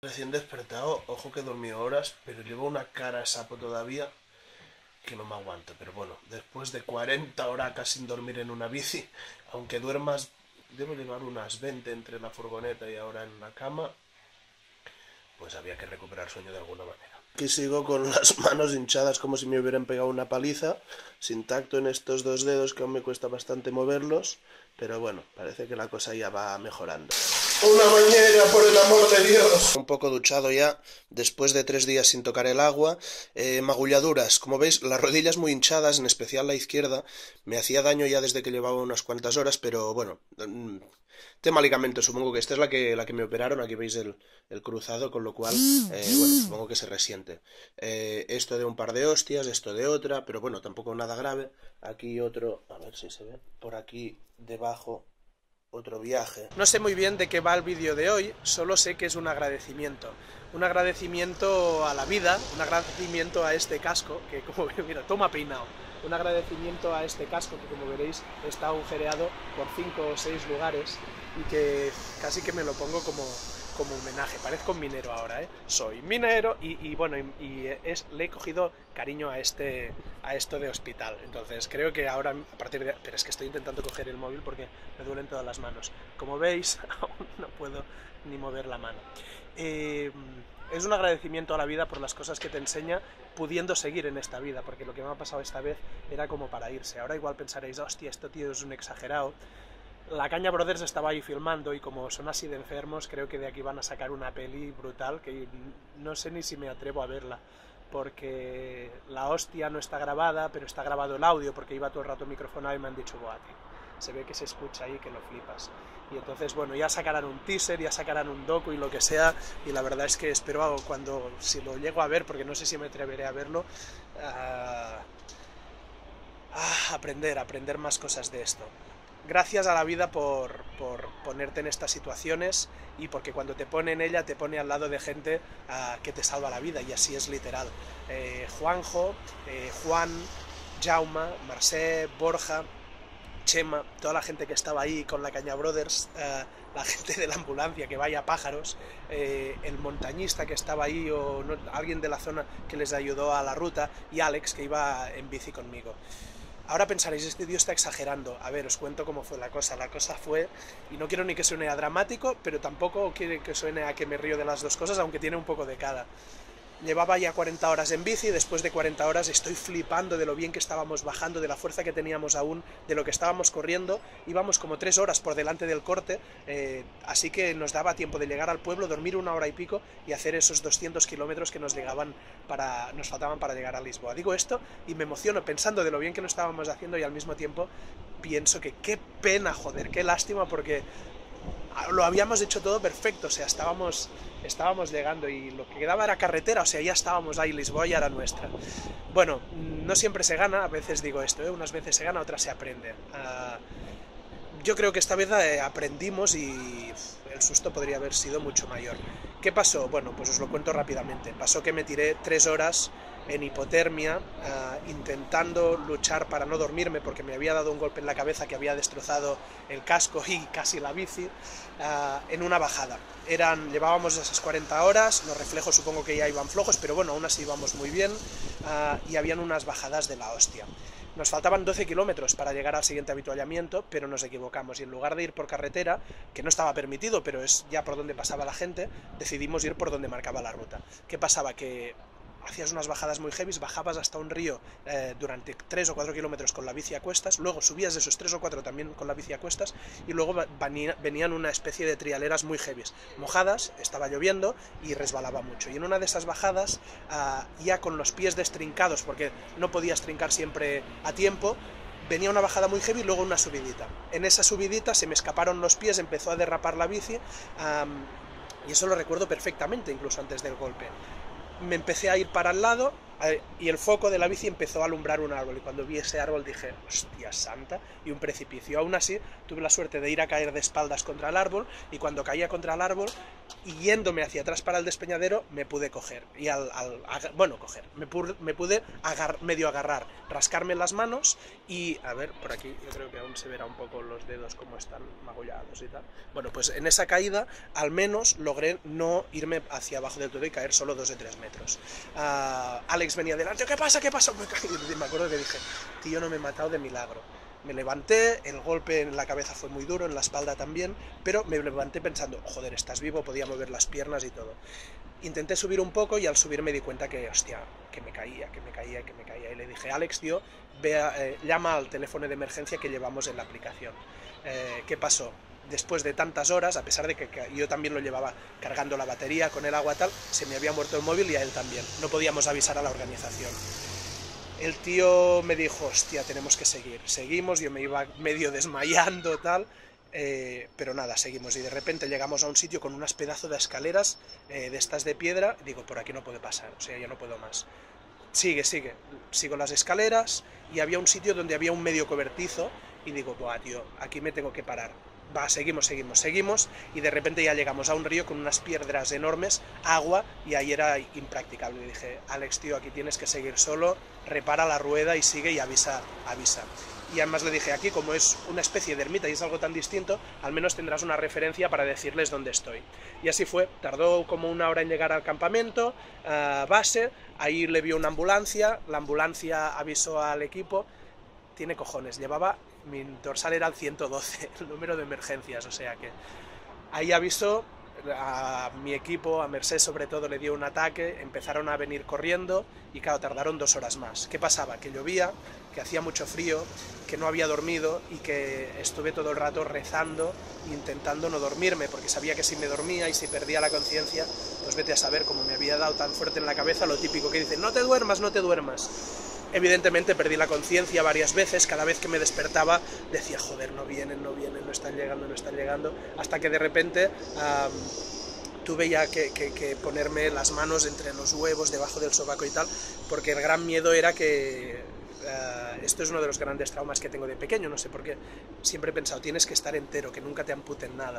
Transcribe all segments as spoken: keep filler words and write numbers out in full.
Recién despertado, ojo que he dormido horas, pero llevo una cara de sapo todavía que no me aguanto. Pero bueno, después de cuarenta horas sin dormir en una bici, aunque duermas, debo llevar unas veinte entre la furgoneta y ahora en la cama, pues había que recuperar sueño de alguna manera. Aquí sigo con las manos hinchadas como si me hubieran pegado una paliza, sin tacto en estos dos dedos que aún me cuesta bastante moverlos, pero bueno, parece que la cosa ya va mejorando. ¡Una bañera, por el amor de Dios! Un poco duchado ya, después de tres días sin tocar el agua. Eh, magulladuras, como veis, las rodillas muy hinchadas, en especial la izquierda. Me hacía daño ya desde que llevaba unas cuantas horas, pero bueno, tema ligamento, supongo que esta es la que, la que me operaron. Aquí veis el, el cruzado, con lo cual, eh, bueno, supongo que se resiente. Eh, esto de un par de hostias, esto de otra, pero bueno, tampoco nada grave. Aquí otro, a ver si se ve, por aquí debajo, otro viaje. No sé muy bien de qué va el vídeo de hoy, solo sé que es un agradecimiento. Un agradecimiento a la vida, un agradecimiento a este casco, que como mira, toma peinado. Un agradecimiento a este casco que, como veréis, está agujereado por cinco o seis lugares y que casi que me lo pongo como, como homenaje. Parezco un minero ahora, ¿eh? Soy minero y, y bueno, y, y es, le he cogido cariño a, este, a esto de hospital. Entonces creo que ahora, a partir de... Pero es que estoy intentando coger el móvil porque me duelen todas las manos. Como veis, aún no puedo ni mover la mano. Eh, es un agradecimiento a la vida por las cosas que te enseña, pudiendo seguir en esta vida, porque lo que me ha pasado esta vez era como para irse. Ahora igual pensaréis, hostia, este tío es un exagerado. La Caña Brothers estaba ahí filmando y como son así de enfermos, creo que de aquí van a sacar una peli brutal que no sé ni si me atrevo a verla, porque la hostia no está grabada, pero está grabado el audio, porque iba todo el rato microfonado y me han dicho, boa, tío, se ve que se escucha ahí que lo flipas. Y entonces, bueno, ya sacarán un teaser, ya sacarán un docu y lo que sea, y la verdad es que espero cuando, si lo llego a ver, porque no sé si me atreveré a verlo, uh, uh, aprender, aprender más cosas de esto. Gracias a la vida por, por ponerte en estas situaciones y porque cuando te pone en ella te pone al lado de gente uh, que te salva la vida, y así es literal. Eh, Juanjo, eh, Juan, Jaume, Mercè, Borja, Chema, toda la gente que estaba ahí con la Caña Brothers, eh, la gente de la ambulancia que vaya pájaros, eh, el montañista que estaba ahí o no, alguien de la zona que les ayudó a la ruta, y Alex que iba en bici conmigo. Ahora pensaréis, este tío está exagerando. A ver, os cuento cómo fue la cosa. La cosa fue, y no quiero ni que suene a dramático, pero tampoco quiero que suene a que me río de las dos cosas, aunque tiene un poco de cada. Llevaba ya cuarenta horas en bici, después de cuarenta horas estoy flipando de lo bien que estábamos bajando, de la fuerza que teníamos aún, de lo que estábamos corriendo. Íbamos como tres horas por delante del corte, eh, así que nos daba tiempo de llegar al pueblo, dormir una hora y pico y hacer esos doscientos kilómetros que nos, llegaban para, nos faltaban para llegar a Lisboa. Digo esto y me emociono pensando de lo bien que lo estábamos haciendo, y al mismo tiempo pienso que qué pena, joder, qué lástima, porque lo habíamos hecho todo perfecto, o sea, estábamos, estábamos llegando y lo que quedaba era carretera, o sea, ya estábamos ahí, Lisboa ya era nuestra. Bueno, no siempre se gana, a veces digo esto, ¿eh? Unas veces se gana, otras se aprende. Uh, yo creo que esta vez eh, aprendimos y uf, el susto podría haber sido mucho mayor. ¿Qué pasó? Bueno, pues os lo cuento rápidamente. Pasó que me tiré tres horas en hipotermia, uh, intentando luchar para no dormirme porque me había dado un golpe en la cabeza que había destrozado el casco y casi la bici, uh, en una bajada. Eran, llevábamos esas cuarenta horas, los reflejos supongo que ya iban flojos, pero bueno, aún así íbamos muy bien, uh, y habían unas bajadas de la hostia. Nos faltaban doce kilómetros para llegar al siguiente avituallamiento, pero nos equivocamos y en lugar de ir por carretera, que no estaba permitido, pero es ya por donde pasaba la gente, decidimos ir por donde marcaba la ruta. ¿Qué pasaba? Que hacías unas bajadas muy heavy, bajabas hasta un río eh, durante tres o cuatro kilómetros con la bici a cuestas, luego subías de esos tres o cuatro también con la bici a cuestas, y luego venían una especie de trialeras muy heavy, mojadas, estaba lloviendo y resbalaba mucho. Y en una de esas bajadas, uh, ya con los pies destrincados, porque no podías trincar siempre a tiempo, venía una bajada muy heavy y luego una subidita. En esa subidita se me escaparon los pies, empezó a derrapar la bici, um, y eso lo recuerdo perfectamente, incluso antes del golpe. Me empecé a ir para el lado, y el foco de la bici empezó a alumbrar un árbol, y cuando vi ese árbol dije, hostia santa, y un precipicio. Aún así, tuve la suerte de ir a caer de espaldas contra el árbol, y cuando caía contra el árbol, y yéndome hacia atrás para el despeñadero, me pude coger, y al, al a, bueno, coger, me pude, me pude agar, medio agarrar, rascarme las manos, y, a ver, por aquí yo creo que aún se verá un poco los dedos como están magullados y tal. Bueno, pues en esa caída, al menos, logré no irme hacia abajo del todo y caer solo dos de tres metros. Uh, Alex venía delante, ¿qué pasa? ¿Qué pasa? Me, caí, me acuerdo que dije, tío, no me he matado de milagro. Me levanté, el golpe en la cabeza fue muy duro, en la espalda también, pero me levanté pensando, joder, estás vivo, podía mover las piernas y todo. Intenté subir un poco y al subir me di cuenta que, hostia, que me caía, que me caía, que me caía. Y le dije, Alex, tío, ve a, eh, llama al teléfono de emergencia que llevamos en la aplicación. Eh, ¿Qué pasó? Después de tantas horas, a pesar de que yo también lo llevaba cargando la batería con el agua tal, se me había muerto el móvil y a él también. No podíamos avisar a la organización. El tío me dijo, hostia, tenemos que seguir. Seguimos, yo me iba medio desmayando tal, eh, pero nada, seguimos. Y de repente llegamos a un sitio con unas pedazos de escaleras eh, de estas de piedra. Digo, por aquí no puede pasar, o sea, ya no puedo más. Sigue, sigue. Sigo las escaleras y había un sitio donde había un medio cobertizo y digo, buah, tío, aquí me tengo que parar. Va, seguimos, seguimos, seguimos, y de repente ya llegamos a un río con unas piedras enormes, agua, y ahí era impracticable. Y dije, Alex, tío, aquí tienes que seguir solo, repara la rueda y sigue y avisa, avisa. Y además le dije, aquí como es una especie de ermita y es algo tan distinto, al menos tendrás una referencia para decirles dónde estoy. Y así fue, tardó como una hora en llegar al campamento, uh, base, ahí le vio una ambulancia, la ambulancia avisó al equipo, tiene cojones, llevaba... Mi dorsal era el ciento doce, el número de emergencias, o sea que ahí avisó, a mi equipo, a Merced sobre todo, le dio un ataque, empezaron a venir corriendo y claro, tardaron dos horas más. ¿Qué pasaba? Que llovía, que hacía mucho frío, que no había dormido y que estuve todo el rato rezando, intentando no dormirme, porque sabía que si me dormía y si perdía la conciencia, pues vete a saber, como me había dado tan fuerte en la cabeza, lo típico que dicen, no te duermas, no te duermas. Evidentemente perdí la conciencia varias veces, cada vez que me despertaba decía, joder, no vienen, no vienen, no están llegando, no están llegando, hasta que de repente um, tuve ya que, que, que ponerme las manos entre los huevos, debajo del sobaco y tal, porque el gran miedo era que... Uh, esto es uno de los grandes traumas que tengo de pequeño, no sé por qué, siempre he pensado, tienes que estar entero, que nunca te amputen nada.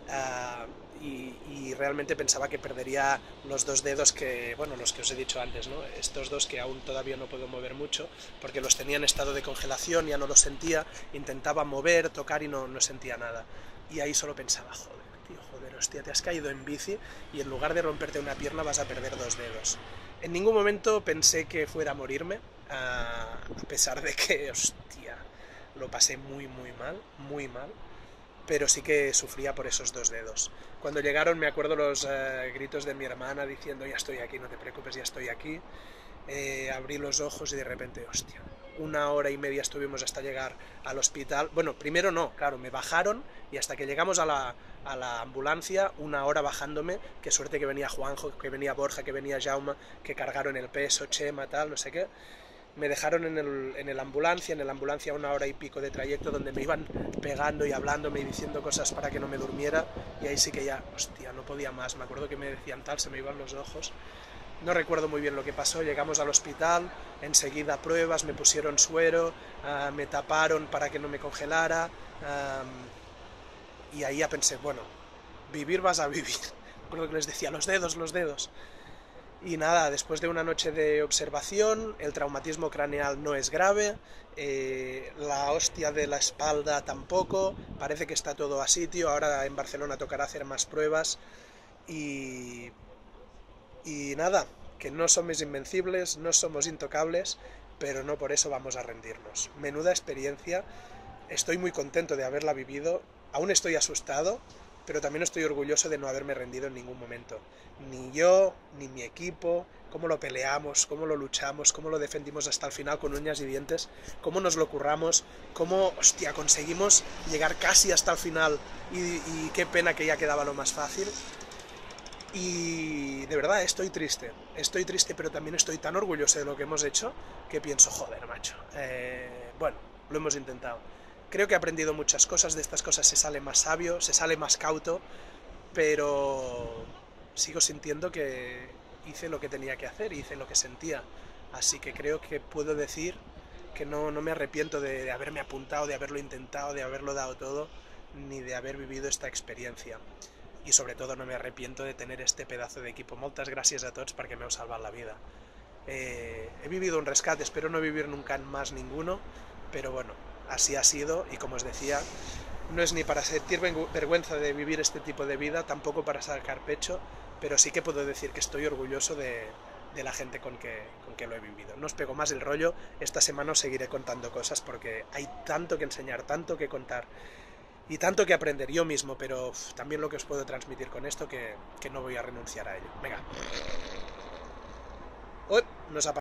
Uh, Y, y realmente pensaba que perdería los dos dedos que, bueno, los que os he dicho antes, ¿no? Estos dos que aún todavía no puedo mover mucho, porque los tenía en estado de congelación, ya no los sentía, intentaba mover, tocar y no, no sentía nada. Y ahí solo pensaba, joder, tío, joder, hostia, te has caído en bici y en lugar de romperte una pierna vas a perder dos dedos. En ningún momento pensé que fuera a morirme, a, a pesar de que, hostia, lo pasé muy, muy mal, muy mal. Pero sí que sufría por esos dos dedos. Cuando llegaron me acuerdo los uh, gritos de mi hermana diciendo, ya estoy aquí, no te preocupes, ya estoy aquí. Eh, abrí los ojos y de repente, hostia, una hora y media estuvimos hasta llegar al hospital. Bueno, primero no, claro, me bajaron y hasta que llegamos a la, a la ambulancia, una hora bajándome, qué suerte que venía Juanjo, que venía Borja, que venía Jaume, que cargaron el peso, Chema, tal, no sé qué. Me dejaron en el, en el ambulancia, en el ambulancia una hora y pico de trayecto donde me iban pegando y hablándome y diciendo cosas para que no me durmiera, y ahí sí que ya, hostia, no podía más. Me acuerdo que me decían tal, se me iban los ojos. No recuerdo muy bien lo que pasó, llegamos al hospital, enseguida pruebas, me pusieron suero, uh, me taparon para que no me congelara, um, y ahí ya pensé, bueno, vivir vas a vivir. Me acuerdo que les decía, los dedos, los dedos. Y nada, después de una noche de observación, el traumatismo craneal no es grave, eh, la hostia de la espalda tampoco, parece que está todo a sitio, ahora en Barcelona tocará hacer más pruebas y, y nada, que no somos invencibles, no somos intocables, pero no por eso vamos a rendirnos. Menuda experiencia, estoy muy contento de haberla vivido, aún estoy asustado, pero también estoy orgulloso de no haberme rendido en ningún momento. Ni yo, ni mi equipo, cómo lo peleamos, cómo lo luchamos, cómo lo defendimos hasta el final con uñas y dientes, cómo nos lo curramos, cómo, hostia, conseguimos llegar casi hasta el final y, y qué pena que ya quedaba lo más fácil. Y de verdad estoy triste, estoy triste, pero también estoy tan orgulloso de lo que hemos hecho que pienso, joder, macho, eh, bueno, lo hemos intentado. Creo que he aprendido muchas cosas, de estas cosas se sale más sabio, se sale más cauto, pero sigo sintiendo que hice lo que tenía que hacer, hice lo que sentía. Así que creo que puedo decir que no, no me arrepiento de, de haberme apuntado, de haberlo intentado, de haberlo dado todo, ni de haber vivido esta experiencia. I sobretot no me arrepiento de tener este pedazo de equipo. Moltes gràcies a tots perquè m'heu salvat la vida. Eh, he vivido un rescate, espero no vivir nunca más ninguno, pero bueno, así ha sido y como os decía, no es ni para sentir vergüenza de vivir este tipo de vida, tampoco para sacar pecho, pero sí que puedo decir que estoy orgulloso de, de la gente con que, con que lo he vivido. No os pego más el rollo, esta semana os seguiré contando cosas porque hay tanto que enseñar, tanto que contar y tanto que aprender yo mismo, pero uf, también lo que os puedo transmitir con esto que, que no voy a renunciar a ello. Venga. Oh, nos ha